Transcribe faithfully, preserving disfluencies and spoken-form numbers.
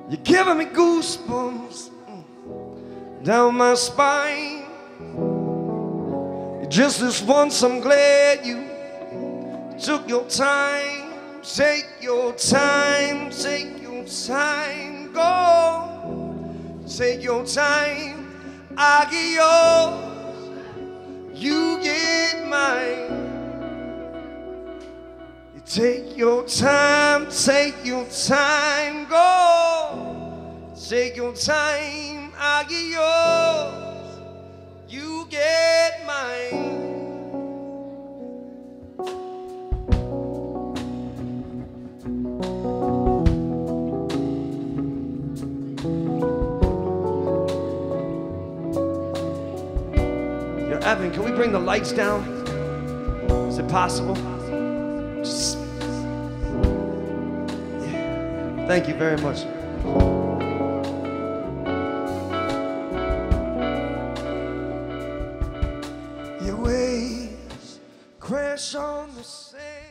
You're giving me goosebumps down my spine. Just this once, I'm glad you took your time. Take your time, take your time, go. Take your time, I get yours, you get mine. You take your time, take your time, go. Take your time, I get yours, you get mine. Yo, Evan, can we bring the lights down? Is it possible? Just... Yeah. Thank you very much. Your waves crash on the sand.